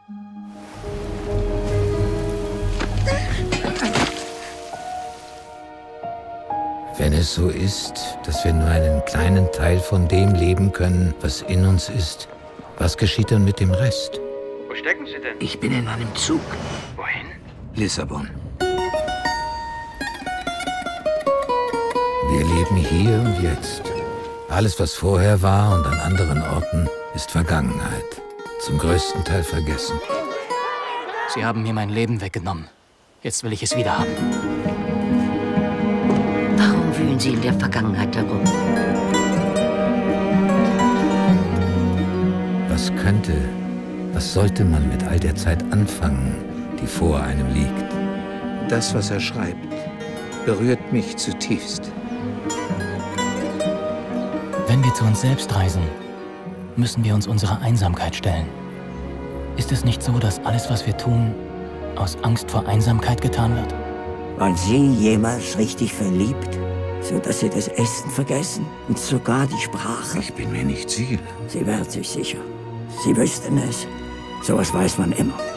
Wenn es so ist, dass wir nur einen kleinen Teil von dem leben können, was in uns ist, was geschieht dann mit dem Rest? Wo stecken Sie denn? Ich bin in einem Zug. Wohin? Lissabon. Wir leben hier und jetzt. Alles, was vorher war und an anderen Orten, ist Vergangenheit. Zum größten Teil vergessen. Sie haben mir mein Leben weggenommen. Jetzt will ich es wieder haben. Warum wühlen Sie in der Vergangenheit herum? Was sollte man mit all der Zeit anfangen, die vor einem liegt? Das, was er schreibt, berührt mich zutiefst. Wenn wir zu uns selbst reisen, müssen wir uns unserer Einsamkeit stellen. Ist es nicht so, dass alles, was wir tun, aus Angst vor Einsamkeit getan wird? Waren Sie jemals richtig verliebt? So dass Sie das Essen vergessen und sogar die Sprache? Ich bin mir nicht sicher. Sie wären sich sicher. Sie wüssten es. Sowas weiß man immer.